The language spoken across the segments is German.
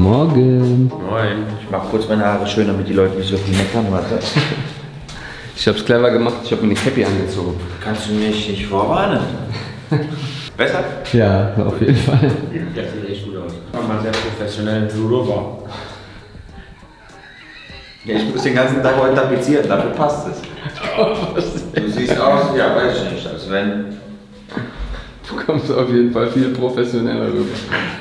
Morgen. Moin. Ich mach kurz meine Haare schön, damit die Leute nicht so viel meckern. Warte. Ich hab's clever gemacht, ich habe mir eine Cappy angezogen. Kannst du mich nicht vorwarnen? Besser? Ja, auf jeden Fall. Ja, sieht echt gut aus. Mach mal sehr professionell Pullover. Ja, ich muss den ganzen Tag heute tapezieren, dafür passt es. Du siehst aus, ja, weiß ich nicht, als wenn... Du kommst auf jeden Fall viel professioneller rüber.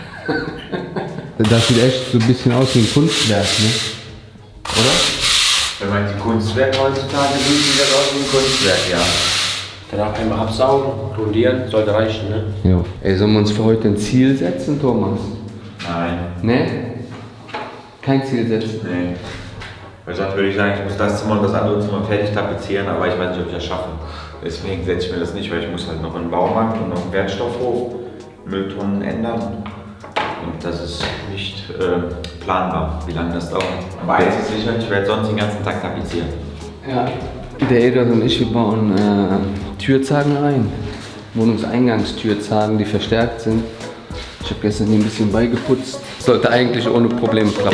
Das sieht echt so ein bisschen aus wie ein Kunstwerk, ne? Oder? Wenn man die Kunstwerke heutzutage sieht, sieht das aus wie ein Kunstwerk, ja. Danach einmal absaugen, grundieren, sollte reichen, ne? Ja. Ey, sollen wir uns für heute ein Ziel setzen, Thomas? Nein. Ne? Kein Ziel setzen? Nee. Weil sonst würde ich sagen, ich muss das Zimmer und das andere Zimmer fertig tapezieren, aber ich weiß nicht, ob ich das schaffe. Deswegen setze ich mir das nicht, weil ich muss halt noch in den Baumarkt und noch einen Wertstoffhof, Mülltonnen ändern. Und das ist nicht planbar, wie lange das dauert. Aber eins ist sicher, ich werde sonst den ganzen Tag tapezieren. Ja. Der Edward und ich, wir bauen Türzagen rein. Wohnungseingangstürzagen, die verstärkt sind. Ich habe gestern hier ein bisschen beigeputzt. Sollte eigentlich ohne Probleme klappen.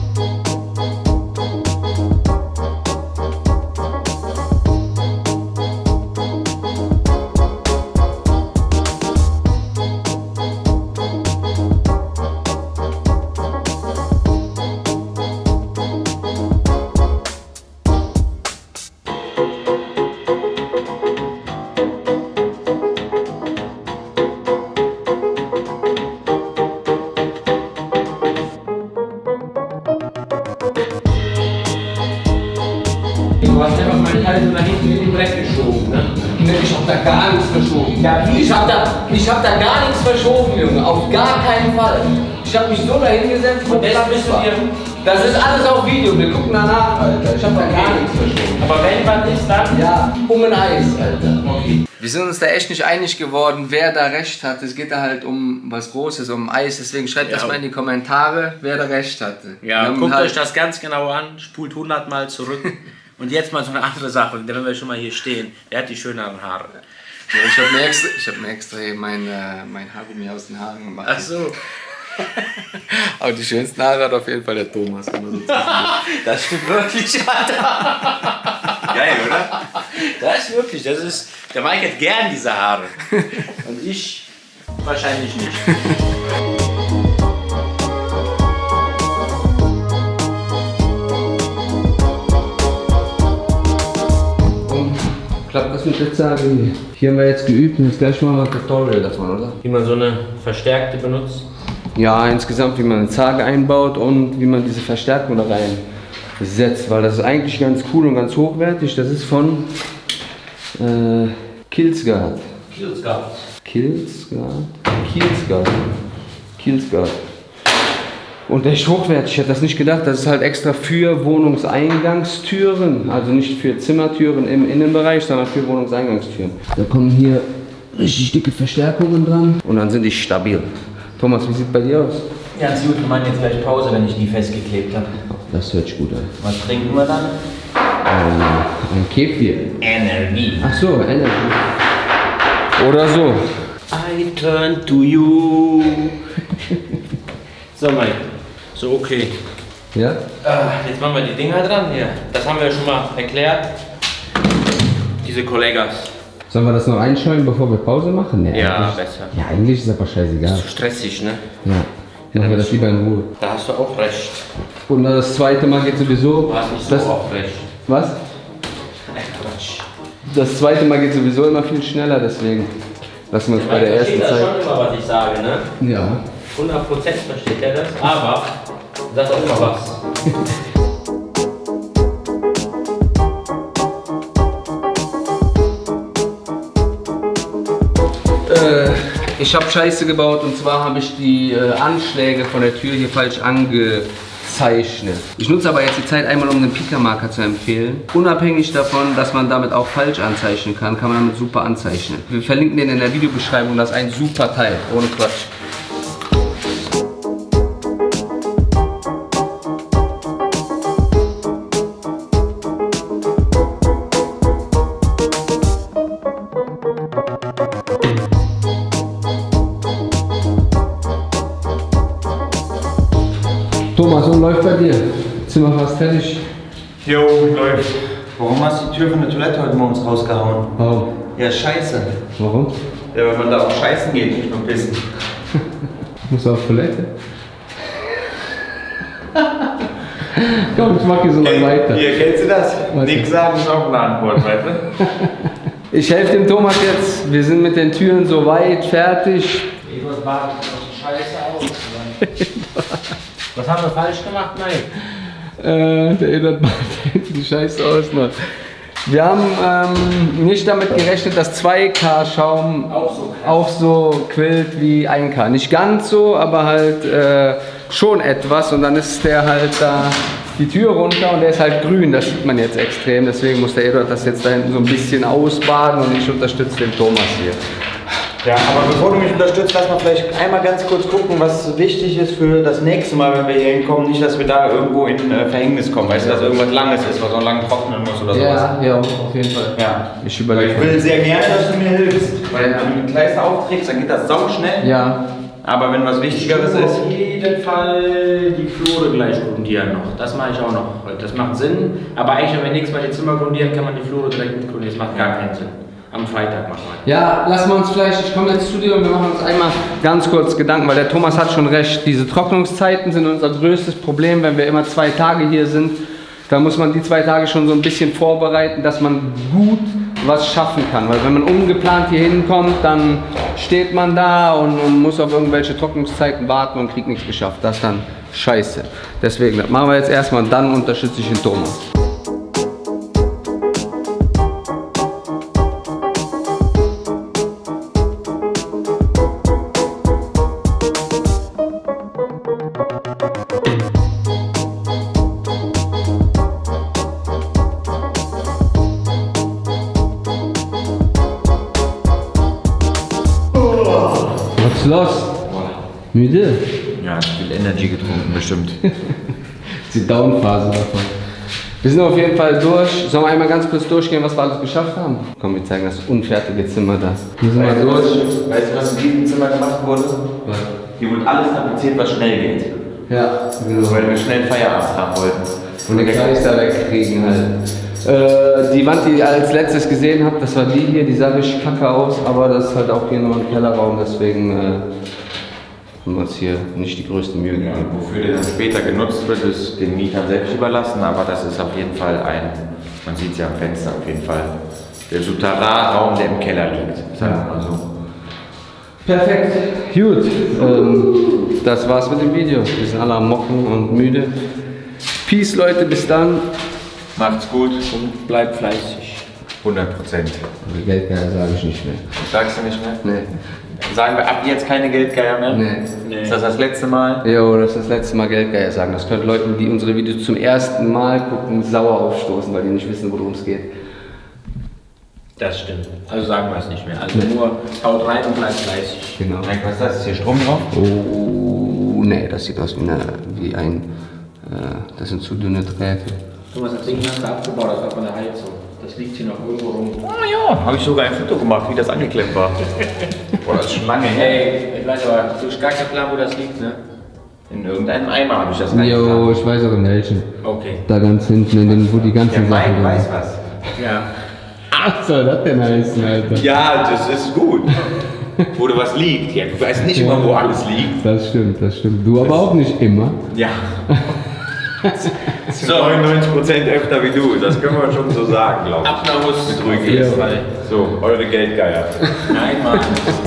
Du hast einfach meine Teile nach hinten in den Brett geschoben, ne? Ich hab da gar nichts verschoben. Ja, wie? Ich hab da gar nichts verschoben, Junge. Auf gar keinen Fall. Ich hab mich so da hingesetzt und das bist du dir. Das ist alles auf Video, wir gucken danach, Alter. Ich hab da gar nichts verschoben. Aber wenn was ist, dann? Ja, um ein Eis, Alter. Okay. Wir sind uns da echt nicht einig geworden, wer da recht hat. Es geht da halt um was Großes, um Eis. Deswegen schreibt das mal in die Kommentare, wer da recht hatte. Ja, guckt euch das ganz genau an, spult 100 Mal zurück. Und jetzt mal so eine andere Sache, wenn wir schon mal hier stehen. Wer hat die schöneren Haare? Ja, ich hab mir extra hier mein Haargummi aus den Haaren gemacht. Ach so. Aber die schönsten Haare hat auf jeden Fall der Thomas. Das stimmt wirklich, Alter. Geil, oder? Das ist wirklich, der Mike hat gern diese Haare. Und ich wahrscheinlich nicht. Klappt das mit der Zage hier? Hier haben wir jetzt geübt und jetzt gleich mal ein Tutorial davon, oder? Wie man so eine verstärkte benutzt. Ja, insgesamt wie man eine Zage einbaut und wie man diese Verstärkung da rein setzt, weil das ist eigentlich ganz cool und ganz hochwertig. Das ist von Kilsgard. Kilsgard. Und echt hochwertig, ich hätte das nicht gedacht. Das ist halt extra für Wohnungseingangstüren, also nicht für Zimmertüren im Innenbereich, sondern für Wohnungseingangstüren. Da kommen hier richtig dicke Verstärkungen dran und dann sind die stabil. Thomas, wie sieht bei dir aus? Ganz gut, wir machen jetzt gleich Pause, wenn ich die festgeklebt habe. Das hört sich gut an. Was trinken wir dann? Ein Kefir. Energie. Ach so, Energie. Oder so. I turn to you. So, Mike. So, okay. Ja? Jetzt machen wir die Dinger dran hier. Das haben wir schon mal erklärt. Diese Kollegas. Sollen wir das noch einschalten, bevor wir Pause machen? Nee, Ja, eigentlich- besser. Ja, eigentlich ist aber scheißegal. Zu stressig, ne? Ja. Machen wir das lieber in Ruhe. Da hast du auch recht. Und dann das zweite Mal geht sowieso. Du hast nicht so das, oft recht. Was? Quatsch. Das zweite Mal geht sowieso immer viel schneller, deswegen lassen wir uns bei der ersten das Zeit. schon immer, was ich sage, ne? Ja. 100% versteht er das, aber sagt auch immer was. Ich habe Scheiße gebaut und zwar habe ich die Anschläge von der Tür hier falsch angezeichnet. Ich nutze aber jetzt die Zeit einmal, um den Pika-Marker zu empfehlen. Unabhängig davon, dass man damit auch falsch anzeichnen kann, kann man damit super anzeichnen. Wir verlinken den in der Videobeschreibung, das ist ein super Teil, ohne Quatsch. Thomas, und läuft bei dir? Zimmer fast fertig. Jo, läuft. Warum hast du die Tür von der Toilette heute morgens rausgehauen? Warum? Ja, scheiße. Warum? Ja, weil man da auch scheißen geht, nicht nur pissen. Musst du auf Toilette? Komm, ich mach hier so lange weiter. Hier, kennst du das? Was? Nichts sagen ist auch eine Antwort, weißt du? Ich helfe dem Thomas jetzt. Wir sind mit den Türen soweit fertig. Eduard badet die Scheiße aus. Was haben wir falsch gemacht, Mike? Der Eduard badet die Scheiße aus. Mann. Wir haben nicht damit gerechnet, dass 2K Schaum auch so quillt wie 1K. Nicht ganz so, aber halt schon etwas. Und dann ist der halt da die Tür runter und der ist halt grün. Das sieht man jetzt extrem. Deswegen muss der Eduard das jetzt da hinten so ein bisschen ausbaden und ich unterstütze den Thomas hier. Ja, aber bevor du mich unterstützt, lass mal vielleicht einmal ganz kurz gucken, was wichtig ist für das nächste Mal, wenn wir hier hinkommen. Nicht, dass wir da irgendwo in Verhängnis kommen, weißt du, dass irgendwas Langes ist, was auch lang trocknen muss oder sowas. Ja, auf jeden Fall. Ja. Ich überlege. Ich will sehr gerne, dass du mir hilfst, weil wenn du ein Kleister aufträgst, dann geht das sauschnell. Ja. Aber wenn was Wichtigeres ist... Auf jeden Fall die Flure gleich grundieren noch. Das mache ich auch noch. Das macht Sinn. Aber eigentlich, wenn wir nächstes Mal die Zimmer grundieren, kann man die Flure direkt mit grundieren. Das macht gar keinen Sinn. Am Freitag machen wir. Ja, lassen wir uns vielleicht, ich komme jetzt zu dir und wir machen uns einmal ganz kurz Gedanken, weil der Thomas hat schon recht, diese Trocknungszeiten sind unser größtes Problem, wenn wir immer 2 Tage hier sind. Da muss man die 2 Tage schon so ein bisschen vorbereiten, dass man gut was schaffen kann. Weil wenn man ungeplant hier hinkommt, dann steht man da und muss auf irgendwelche Trocknungszeiten warten und kriegt nichts geschafft. Das ist dann scheiße. Deswegen, das machen wir jetzt erstmal und dann unterstütze ich den Thomas. Was ist los? Müde? Ja, viel Energy getrunken, bestimmt. Die Downphase davon. Wir sind auf jeden Fall durch. Sollen wir einmal ganz kurz durchgehen, was wir alles geschafft haben? Komm, wir zeigen das unfertige Zimmer da. Wir sind mal durch. Weißt du, was in diesem Zimmer gemacht wurde? Was? Hier wurde alles tapeziert, was schnell geht. Ja, genau. Weil wir schnell Feierabend haben wollten. Und den Kleister wegkriegen halt. Die Wand, die ihr als letztes gesehen habt, das war die hier, die sah richtig kacke aus, aber das ist halt auch hier nur ein Kellerraum, deswegen haben wir uns hier nicht die größte Mühe Ja, gegeben. wofür der dann später genutzt wird, ist den Mietern selbst überlassen, aber das ist auf jeden Fall man sieht es ja am Fenster auf jeden Fall, der Souterrain-Raum, der im Keller liegt, sagen wir mal so. Perfekt, gut. Das war's mit dem Video. Wir sind alle am Mocken und müde. Peace, Leute, bis dann. Macht's gut. Und bleibt fleißig. 100%. Geldgeier sage ich nicht mehr. Sagst du nicht mehr? Nee. Sagen wir ab jetzt keine Geldgeier mehr? Nee. Ist das das letzte Mal? Jo, das ist das letzte Mal Geldgeier sagen. Das könnte Leuten, die unsere Videos zum ersten Mal gucken, sauer aufstoßen, weil die nicht wissen, worum es geht. Das stimmt. Also sagen wir es nicht mehr. Also nur haut rein und bleibt fleißig. Genau. Was ist das? Ist hier Strom drauf? Oh, nee, das sieht aus wie das sind zu dünne Drähte. Thomas, das Ding hast du abgebaut, das war von der Heizung. Das liegt hier noch irgendwo rum. Oh ja, habe ich sogar ein Foto gemacht, wie das angeklemmt war. Boah, das ist schon lange her. Hey, ich weiß aber, du hast gar keinen Plan, wo das liegt, ne? In irgendeinem Eimer habe ich das Jo, reingetan. ich weiß auch in welchen. Okay. Da ganz hinten, wo die ganzen Der Mike Sachen weiß sind. was. Ja. Was soll das denn heißen, Alter? Ja, das ist gut. Wo da was liegt. Ja, du weißt nicht immer, wo alles liegt. Das stimmt, das stimmt. Du aber auch nicht immer. Ja. So. 99% öfter wie du, das können wir schon so sagen, glaube ich. Ab nach Hus. Mit ruhig Ja. So, eure Geldgeier. Nein, Mann.